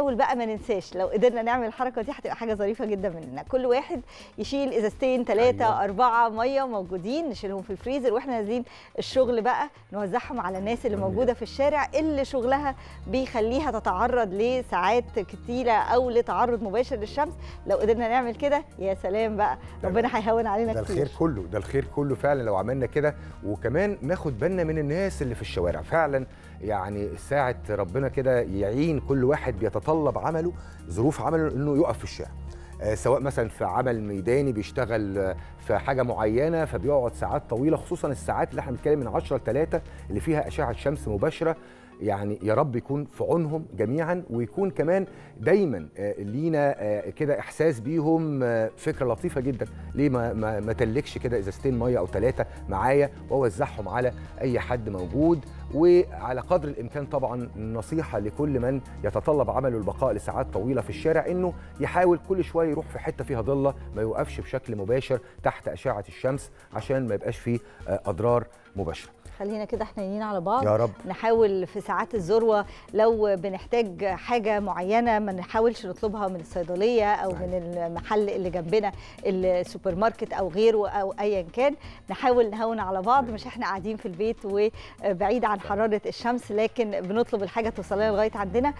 نحاول بقى ما ننساش، لو قدرنا نعمل الحركه دي هتبقى حاجه ظريفه جدا مننا. كل واحد يشيل ازازتين 3 4 ميه موجودين، نشيلهم في الفريزر واحنا نازلين الشغل بقى نوزعهم على الناس اللي موجوده في الشارع اللي شغلها بيخليها تتعرض لساعات كتيره او لتعرض مباشر للشمس. لو قدرنا نعمل كده يا سلام بقى، ربنا هيهون علينا كتير. ده الخير كله، ده الخير كله فعلا لو عملنا كده. وكمان ناخد بالنا من الناس اللي في الشوارع فعلا، يعني ساعة ربنا كده يعين كل واحد بيتطلب عمله، ظروف عمله انه يقف في الشارع، سواء مثلا في عمل ميداني بيشتغل في حاجه معينه فبيقعد ساعات طويله، خصوصا الساعات اللي احنا بنتكلم من 10 ل 3 اللي فيها اشعه شمس مباشره. يعني يا رب يكون في عونهم جميعا، ويكون كمان دايما لينا كده احساس بيهم. فكره لطيفه جدا، ليه ما تلكش كده ازازتين ميه او 3 معايا واوزعهم على اي حد موجود. وعلى قدر الامكان طبعا نصيحه لكل من يتطلب عمله البقاء لساعات طويله في الشارع، انه يحاول كل شويه يروح في حته فيها ضله، ما يوقفش بشكل مباشر تحت اشعه الشمس عشان ما يبقاش فيه اضرار مباشره. خلينا كده حنينين على بعض يا رب. نحاول في ساعات الذروه لو بنحتاج حاجه معينه ما نحاولش نطلبها من الصيدليه او من المحل اللي جنبنا، السوبر ماركت او غيره او ايا كان. نحاول نهون على بعض، مش احنا قاعدين في البيت وبعيد عن حراره الشمس، لكن بنطلب الحاجه توصل لنا لغايه عندنا.